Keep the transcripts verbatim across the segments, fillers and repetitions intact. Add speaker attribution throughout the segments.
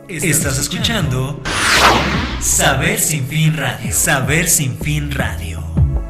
Speaker 1: Estás escuchando Saber Sin Fin Radio. Saber Sin Fin Radio.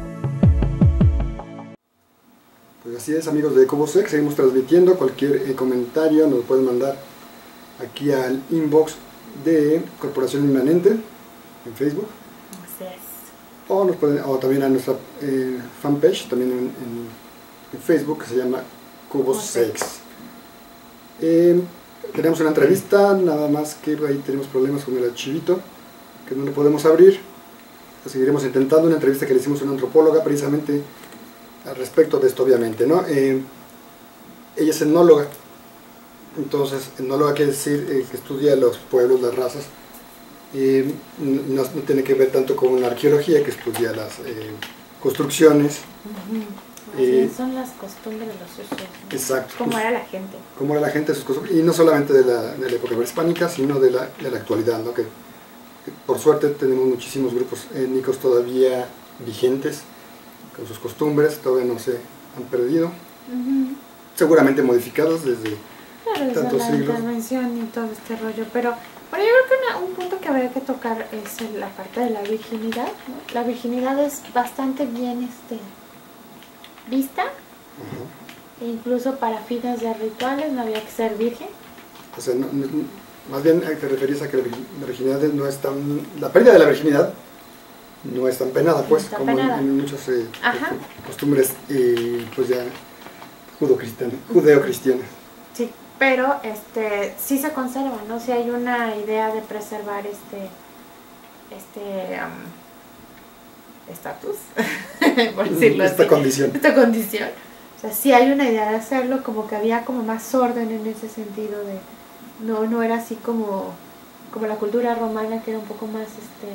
Speaker 2: Pues así es, amigos de EcoVox, seguimos transmitiendo. Cualquier eh, comentario nos pueden mandar aquí al inbox de Corporación Inmanente en Facebook.
Speaker 3: Así es.
Speaker 2: O, nos pueden, o también a nuestra eh, fanpage, también en, en, en Facebook, que se llama CuboSex. Eh, tenemos una entrevista, nada más que ahí tenemos problemas con el archivito, que no lo podemos abrir. Lo seguiremos intentando, una entrevista que le hicimos a una antropóloga precisamente al respecto de esto, obviamente, ¿no? Eh, ella es etnóloga, entonces etnóloga quiere decir eh, que estudia los pueblos, las razas. Eh, no, no tiene que ver tanto con la arqueología, que estudia las eh, construcciones.
Speaker 3: Uh-huh.
Speaker 2: Eh,
Speaker 3: son las costumbres de los usos, ¿no?
Speaker 2: Exacto.
Speaker 3: ¿Cómo
Speaker 2: pues,
Speaker 3: era la gente?
Speaker 2: Cómo era la gente, sus costumbres, y no solamente de la, de la época prehispánica, sino de la, de la actualidad, ¿no? Que, que por suerte tenemos muchísimos grupos étnicos todavía vigentes, con sus costumbres, todavía no se han perdido,
Speaker 3: Uh-huh.
Speaker 2: seguramente modificados desde
Speaker 3: Claro, desde
Speaker 2: tantos
Speaker 3: la
Speaker 2: siglos.
Speaker 3: intervención y todo este rollo, pero bueno, yo creo que una- un punto que habría que tocar es el- la parte de la virginidad, ¿no? La virginidad es bastante bien este, vista,
Speaker 2: Ajá.
Speaker 3: e incluso para fines de rituales no había que ser virgen.
Speaker 2: O sea, no- no- más bien te referís a que la virgi- la virginidad no es tan... La pérdida de la virginidad no es tan penada, pues,
Speaker 3: está
Speaker 2: como en-
Speaker 3: penada.
Speaker 2: en, muchas eh,
Speaker 3: Ajá.
Speaker 2: costumbres, eh, pues ya judo-cristianas, judeo-cristianas.
Speaker 3: Sí, pero este sí se conserva, ¿no? Si hay una idea de preservar este este am, estatus, por decirlo
Speaker 2: Esta
Speaker 3: así,
Speaker 2: condición.
Speaker 3: esta condición. O sea, sí hay una idea de hacerlo, como que había como más orden en ese sentido de no no era así como como la cultura romana, que era un poco más este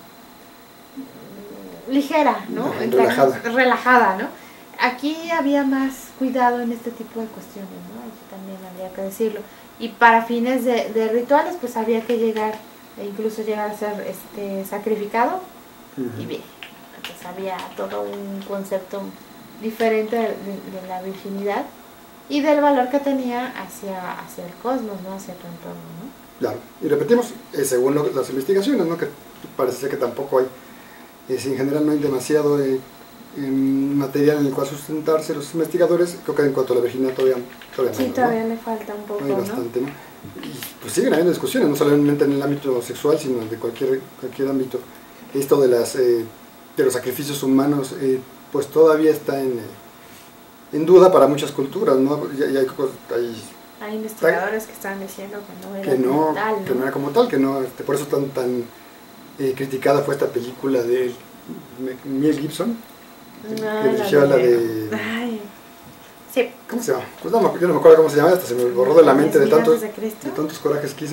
Speaker 3: mm, ligera, ¿no?
Speaker 2: Ajá,
Speaker 3: Entre-
Speaker 2: relajada.
Speaker 3: relajada, ¿no? Aquí había más cuidado en este tipo de cuestiones, ¿no? Aquí también habría que decirlo. Y para fines de, de rituales, pues había que llegar, e incluso llegar a ser este sacrificado y
Speaker 2: Ujú.
Speaker 3: bien. Entonces había todo un concepto diferente de, de- de la virginidad y del valor que tenía hacia, hacia el cosmos, ¿no? Hacia tu entorno, ¿no?
Speaker 2: Claro, y repetimos, eh, según lo- las investigaciones, ¿no? Que parece ser que tampoco hay, es, en general no hay demasiado eh, em, material en el cual sustentarse los investigadores. Creo que en cuanto a la virginidad todavía, todavía
Speaker 3: Sí,
Speaker 2: menos,
Speaker 3: todavía
Speaker 2: ¿no?
Speaker 3: le falta un poco,
Speaker 2: No hay
Speaker 3: ¿no?
Speaker 2: bastante, ¿no? Y pues siguen habiendo discusiones, no solamente en el ámbito sexual, sino de cualquier, cualquier ámbito. Esto de, las, eh, de los sacrificios humanos, eh, pues todavía está en, eh, en duda para muchas culturas, ¿no? Ya, ya hay, cosas- hay
Speaker 3: Hay investigadores que están diciendo que no era
Speaker 2: que no,
Speaker 3: como tal, ¿no?
Speaker 2: que no era como tal, que no, este, por eso tan, tan eh, criticada fue esta película de Mel Gibson,
Speaker 3: Ah,
Speaker 2: que dirigió la de...
Speaker 3: Ay, sí.
Speaker 2: ¿Cómo se llama? Pues no, me- yo no me acuerdo cómo se llama, hasta se me borró de la mente de
Speaker 3: ¿Los
Speaker 2: tantos,
Speaker 3: Gigantes de Cristo?
Speaker 2: de tantos corajes que hice.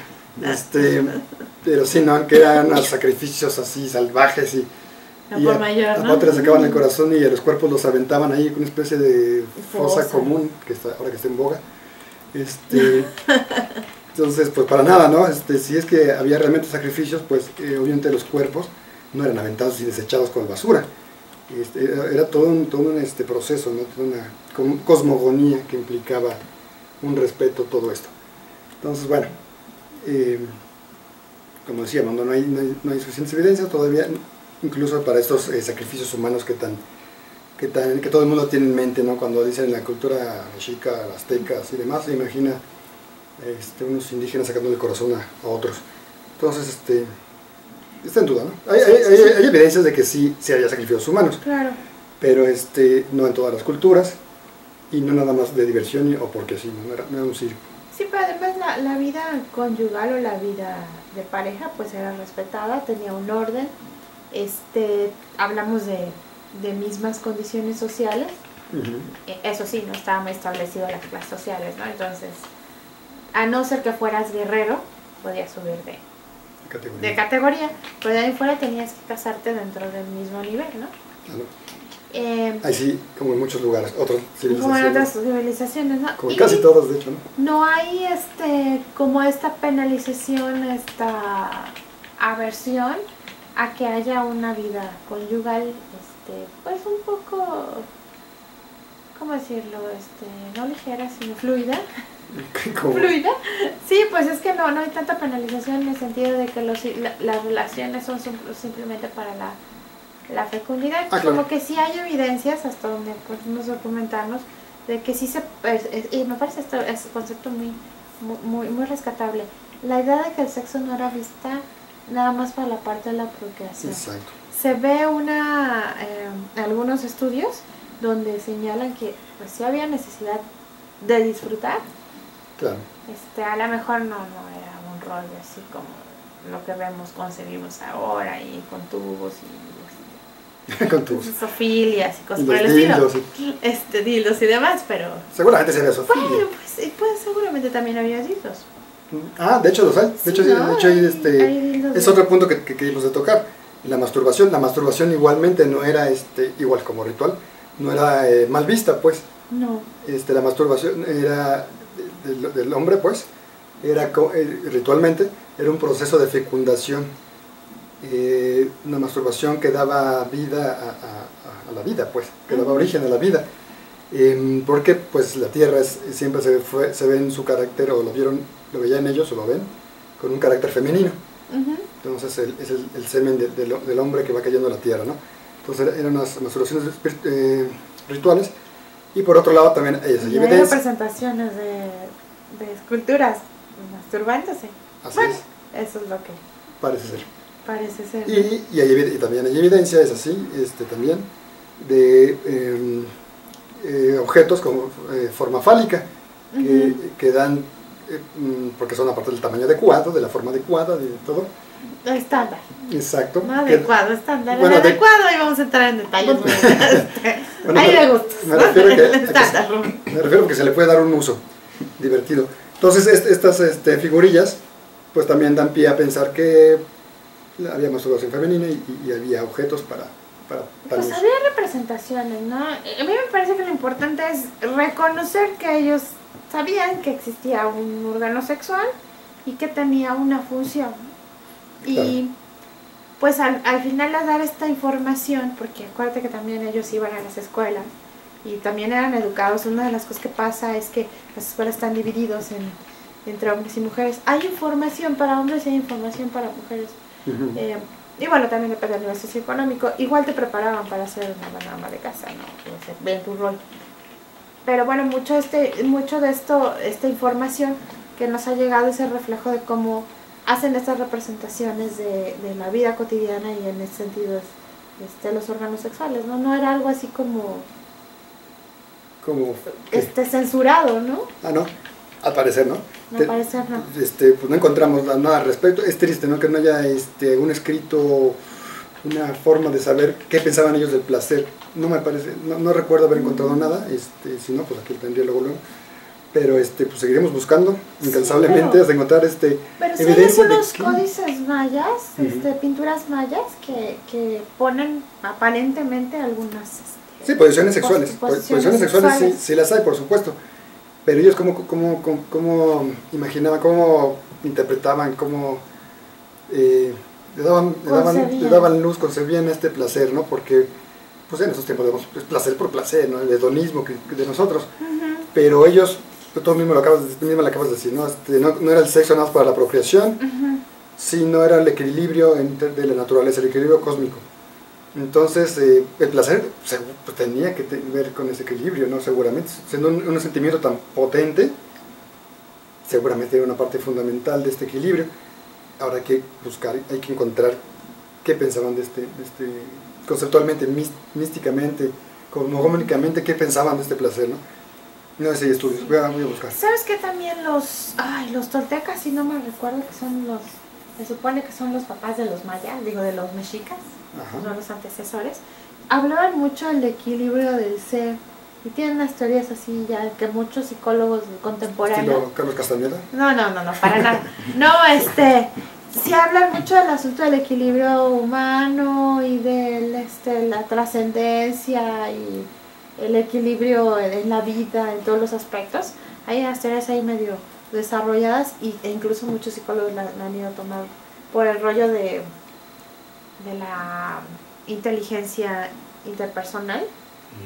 Speaker 2: Este, pero sí, ¿no? Que eran unos sacrificios así salvajes y,
Speaker 3: No
Speaker 2: y
Speaker 3: por
Speaker 2: a,
Speaker 3: mayor,
Speaker 2: a
Speaker 3: ¿no?
Speaker 2: otros les sacaban el corazón y a los cuerpos los aventaban ahí con una especie de fosa,
Speaker 3: Fosa.
Speaker 2: común, que está, ahora que está en boga. Este, entonces, pues para nada, ¿no? Este, si es que había realmente sacrificios, pues eh, obviamente los cuerpos no eran aventados y desechados con basura. Este, era, era todo un, todo un este, proceso, ¿no? Toda una com- cosmogonía que implicaba un respeto, todo esto. Entonces, bueno, eh, como decíamos, no, no, hay, no, hay, no hay suficientes evidencias todavía, incluso para estos eh, sacrificios humanos que tan, que tan que todo el mundo tiene en mente, ¿no? Cuando dicen la cultura mexica, aztecas y demás, se imagina este, unos indígenas sacando el corazón a, a otros. Entonces, este, está en duda, ¿no? Hay, hay, hay, hay evidencias de que sí, sí haya sacrificios humanos,
Speaker 3: Claro.
Speaker 2: pero este, no en todas las culturas y no nada más de diversión o porque sí, no era, no era un circo.
Speaker 3: Sí, pero además la, la vida conyugal o la vida de pareja pues era respetada, tenía un orden. Este, hablamos de, de mismas condiciones sociales.
Speaker 2: Uh-huh.
Speaker 3: Eh, Eso sí, no estaba muy establecido las clases sociales, ¿no? Entonces, a no ser que fueras guerrero, podías subir de,
Speaker 2: Categoría.
Speaker 3: de categoría, pero de ahí fuera tenías que casarte dentro del mismo nivel, ¿no?
Speaker 2: Claro.
Speaker 3: Eh,
Speaker 2: Ahí sí, como en muchos lugares, otras
Speaker 3: como en otras
Speaker 2: civilizaciones,
Speaker 3: civilizaciones, ¿no?
Speaker 2: como
Speaker 3: Y
Speaker 2: casi todas de hecho, ¿no?
Speaker 3: no hay este como esta penalización, esta aversión a que haya una vida conyugal, este, pues un poco, ¿cómo decirlo? Este, no ligera, sino fluida.
Speaker 2: ¿Cómo?
Speaker 3: fluida. Sí, pues es que no, no hay tanta penalización en el sentido de que los, la, las relaciones son sim- simplemente para la, la fecundidad.
Speaker 2: Ah, claro.
Speaker 3: Como que sí hay evidencias, hasta donde podemos documentarnos, de que sí se... es- es- y me parece esto es un concepto muy, muy, muy, muy rescatable. La idea de que el sexo no era vista nada más para la parte de la procreación.
Speaker 2: Exacto.
Speaker 3: Se ve una eh, algunos estudios donde señalan que pues sí había necesidad de disfrutar.
Speaker 2: Claro.
Speaker 3: Este, a lo mejor no, no era un rollo así como lo que vemos, concebimos ahora y con tubos y este,
Speaker 2: Con tus
Speaker 3: sofilias y cosas
Speaker 2: y
Speaker 3: por
Speaker 2: los
Speaker 3: el estilo.
Speaker 2: dildos y-
Speaker 3: Este, dildos y demás, pero
Speaker 2: Seguramente sería Sofía.
Speaker 3: bueno, pues, pues seguramente también había dildos.
Speaker 2: Ah, de hecho los hay. De
Speaker 3: Sí,
Speaker 2: hecho,
Speaker 3: ¿no?
Speaker 2: de hecho hay,
Speaker 3: Hay-
Speaker 2: este,
Speaker 3: hay dildos
Speaker 2: es
Speaker 3: de-
Speaker 2: otro punto que, que queríamos de tocar. La masturbación. La masturbación igualmente no era este, igual como ritual, no era eh, mal vista, pues.
Speaker 3: No.
Speaker 2: Este, la masturbación era de- de- del hombre, pues, era co- eh, ritualmente, era un proceso de fecundación, eh, una masturbación que daba vida a, a- a la vida, pues, que daba origen a la vida. Eh, porque pues la tierra es- siempre se, fue, se ve en su carácter, o lo vieron, lo veían ellos, o lo ven, con un carácter femenino.
Speaker 3: Ujú.
Speaker 2: Entonces el- es el, el semen de- de lo- del hombre que va cayendo a la tierra, ¿no? Entonces eran unas masturbaciones espirit- eh, rituales. Y por otro lado también hay esa
Speaker 3: Y hay
Speaker 2: evidencia.
Speaker 3: representaciones de, de esculturas masturbándose.
Speaker 2: Así
Speaker 3: Bueno,
Speaker 2: es,
Speaker 3: eso es lo que
Speaker 2: parece ser.
Speaker 3: parece ser.
Speaker 2: Y, y, hay evi- y también hay evidencia, es así, este, también, de eh, eh, objetos con eh, forma fálica, que,
Speaker 3: Ujú.
Speaker 2: que dan, eh, mm, porque son aparte del tamaño adecuado, de la forma adecuada, de todo.
Speaker 3: Estándar.
Speaker 2: Exacto.
Speaker 3: No
Speaker 2: que-
Speaker 3: adecuado, estándar.
Speaker 2: bueno,
Speaker 3: el
Speaker 2: de-
Speaker 3: adecuado, y vamos a entrar en detalles.
Speaker 2: Bueno,
Speaker 3: Este,
Speaker 2: bueno,
Speaker 3: hay
Speaker 2: me-
Speaker 3: de gustos.
Speaker 2: me refiero a que-
Speaker 3: El
Speaker 2: a que-
Speaker 3: estándar.
Speaker 2: Me refiero a que se le puede dar un uso divertido. Entonces est- estas este, figurillas pues también dan pie a pensar que había masturbación femenina y, y había objetos para, para tal
Speaker 3: Pues
Speaker 2: uso.
Speaker 3: había representaciones, ¿no? A mí me parece que lo importante es reconocer que ellos sabían que existía un órgano sexual y que tenía una función. Y
Speaker 2: Claro.
Speaker 3: pues al, al final a dar esta información, porque acuérdate que también ellos iban a las escuelas y también eran educados. Una de las cosas que pasa es que las escuelas están divididos en, entre hombres y mujeres. Hay información para hombres y hay información para mujeres.
Speaker 2: Ujú.
Speaker 3: Eh, y bueno, también depende del nivel socioeconómico. Igual te preparaban para ser una buena ama de casa, ¿no? O sea, ve tu rol. Pero bueno, mucho, este, mucho de esto, esta información que nos ha llegado es el reflejo de cómo hacen estas representaciones de, de la vida cotidiana y en ese sentido es, este, los órganos sexuales, ¿no? No era algo así como
Speaker 2: Como, ¿qué?
Speaker 3: este, censurado, ¿no?
Speaker 2: Ah, no, al parecer, ¿no?
Speaker 3: No
Speaker 2: Te-
Speaker 3: parece, no.
Speaker 2: Este, pues no encontramos nada al respecto. Es triste, ¿no? Que no haya este, un escrito, una forma de saber qué pensaban ellos del placer. No me parece, no, no recuerdo haber encontrado nada. Este, si no, pues aquí lo tendría luego, luego. Pero este, pues seguiremos buscando incansablemente
Speaker 3: pero-
Speaker 2: hasta encontrar este,
Speaker 3: Pero sí hay
Speaker 2: evidencia de
Speaker 3: algunos
Speaker 2: que-
Speaker 3: códices mayas,
Speaker 2: Ujú.
Speaker 3: este, pinturas mayas, que, que ponen aparentemente algunas... este,
Speaker 2: Sí, posiciones sexuales.
Speaker 3: Pos-
Speaker 2: Po-
Speaker 3: posiciones
Speaker 2: Posiciones sexuales sí,
Speaker 3: sexuales.
Speaker 2: sí las hay, por supuesto. Pero ellos cómo, cómo, cómo, cómo imaginaban, cómo interpretaban, cómo eh, le, daban, le, daban,
Speaker 3: Concebían.
Speaker 2: le daban luz, concebían este placer, ¿no? Porque pues en esos tiempos digamos, es placer por placer, ¿no? El hedonismo que, que de nosotros.
Speaker 3: Ujú,
Speaker 2: Pero ellos, tú mismo lo acabas de, tú mismo lo acabas de decir, ¿no? Este, no, no era el sexo nada más para la procreación,
Speaker 3: ujú.
Speaker 2: sino era el equilibrio entre- de la naturaleza, el equilibrio cósmico. Entonces, eh, el placer se- pues, tenía que te- ver con ese equilibrio, ¿no? Seguramente, siendo un, un sentimiento tan potente, seguramente era una parte fundamental de este equilibrio. Ahora hay que buscar, hay que encontrar qué pensaban de este, de este conceptualmente, mis- místicamente, cosmogónicamente, qué pensaban de este placer, ¿no? No sé si hay estudios, voy a, voy a buscar.
Speaker 3: ¿Sabes que también los, ay, los toltecas, si no me recuerdo, que son los, se supone que son los papás de los mayas, digo, de los mexicas,
Speaker 2: Ajá.
Speaker 3: son los antecesores, hablaban mucho del equilibrio del ser y tienen unas teorías así ya que muchos psicólogos contemporáneos...
Speaker 2: Estilo Carlos Castañeda.
Speaker 3: No, no, no, no, para nada. No, este, sí hablan mucho del asunto del equilibrio humano y de este, la trascendencia y el equilibrio en, en la vida, en todos los aspectos. Hay unas teorías ahí medio desarrolladas y, e incluso muchos psicólogos la, la han ido a tomar por el rollo de, de la inteligencia interpersonal.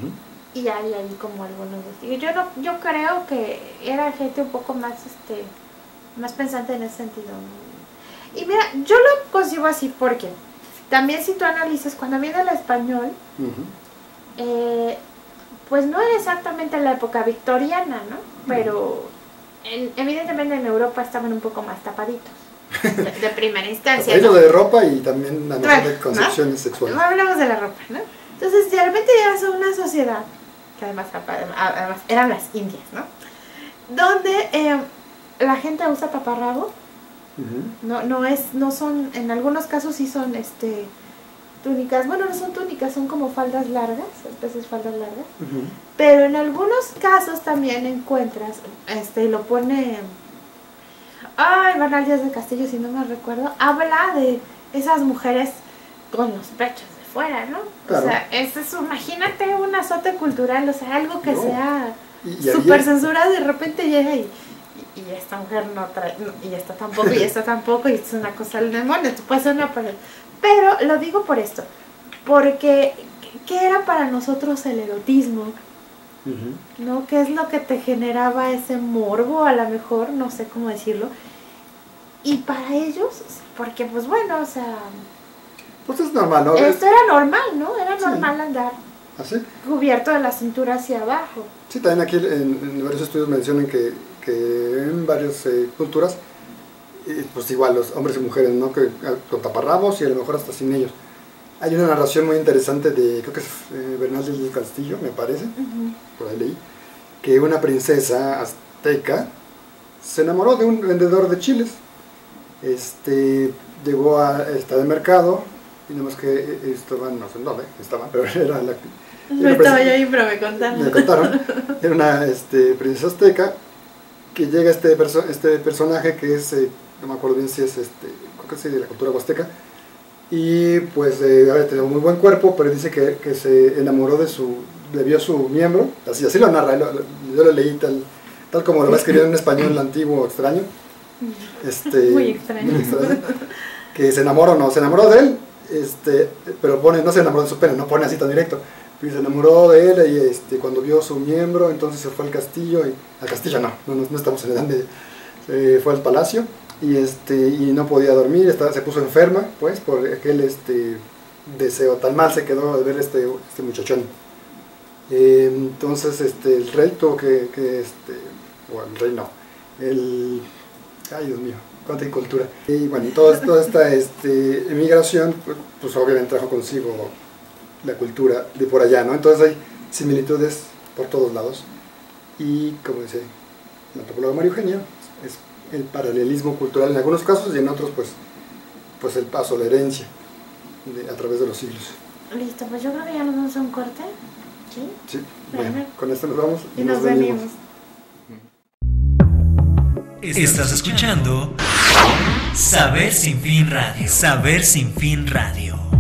Speaker 3: y hay ahí como algunos vestigios. Yo no, yo creo que era gente un poco más, este, más pensante en ese sentido. Y mira, yo lo consigo así porque también si tú analizas, cuando viene el español, uh-huh. eh, pues no era exactamente la época victoriana, ¿no? Pero en, evidentemente en Europa estaban un poco más tapaditos, de, de primera instancia.
Speaker 2: Eso
Speaker 3: ¿no?
Speaker 2: de ropa y también la
Speaker 3: bueno,
Speaker 2: de concepciones
Speaker 3: ¿no?
Speaker 2: sexuales.
Speaker 3: No hablamos de la ropa, ¿no? Entonces de repente llegas a una sociedad, que además, además eran las Indias, ¿no? Donde eh, la gente usa taparrabo. Uh-huh. No, no es, no son, en algunos casos sí son este túnicas, bueno no son túnicas, son como faldas largas, especies faldas largas, uh-huh. Pero en algunos casos también encuentras, este, lo pone, ay, Bernal Díaz del Castillo, si no me recuerdo, habla de esas mujeres con los pechos de fuera, ¿no? Claro. O sea, es, es, imagínate un azote cultural, o sea, algo que no. sea súper censurado, de repente llega y y esta mujer no trae, no, y esta tampoco, y esta tampoco, y esto es una cosa del demonio, tú puedes ser una pared. Pero lo digo por esto, porque ¿qué era para nosotros el erotismo? Uh-huh. ¿No? ¿Qué es lo que te generaba ese morbo, a lo mejor, no sé cómo decirlo? Y para ellos, porque pues bueno, o sea...
Speaker 2: Pues es normal, ¿no?
Speaker 3: Esto era normal, ¿no? Era normal sí. andar
Speaker 2: ¿así?
Speaker 3: Cubierto de la cintura hacia abajo.
Speaker 2: Sí, también aquí en, en varios estudios mencionan que, que en varias eh, culturas, eh, pues igual los hombres y mujeres, ¿no? Que con taparrabos y a lo mejor hasta sin ellos. Hay una narración muy interesante de, creo que es eh, Bernal del Castillo, me parece, uh-huh. por ahí leí, que una princesa azteca se enamoró de un vendedor de chiles. Este, llegó a estar de mercado, y nada más que estaban, no sé dónde estaban, pero era la...
Speaker 3: No estaba yo ahí, pero me contaron.
Speaker 2: Me contaron. Era una este, princesa azteca que llega este, perso este personaje que es, eh, no me acuerdo bien si es, este, creo que es de la cultura huasteca, y pues eh, había tenido muy buen cuerpo, pero dice que, que se enamoró de su, le vio su miembro, así, así lo narra, lo, lo, yo lo leí tal, tal como lo va a escribir en español antiguo extraño. Este,
Speaker 3: muy extraño.
Speaker 2: Muy extraño. Que se enamoró, no, se enamoró de él, este, pero pone, no se enamoró de su pene, no pone así tan directo. Y se enamoró de él y este, cuando vio su miembro, entonces se fue al castillo, y al castillo no, no, no estamos en edad media, se fue al palacio y, este, y no podía dormir, estaba, se puso enferma, pues, por aquel este, deseo, tan mal se quedó de ver este, este muchachón. Eh, entonces este, el rey tuvo que, que este, o el rey no, el, ay Dios mío, cuánta incultura. Y bueno, toda, toda esta este, emigración, pues, pues obviamente trajo consigo la cultura de por allá, ¿no? Entonces hay similitudes por todos lados y, como dice la antropóloga María Eugenia, es el paralelismo cultural en algunos casos y en otros pues, pues el paso, la herencia de, a través de los siglos.
Speaker 3: Listo, pues yo creo que ya nos vamos a un corte. ¿Sí?
Speaker 2: Sí, bueno, bueno con esto nos vamos
Speaker 3: y, y nos, nos venimos.
Speaker 1: venimos. Estás escuchando Saber Sin Fin Radio. Saber Sin Fin Radio.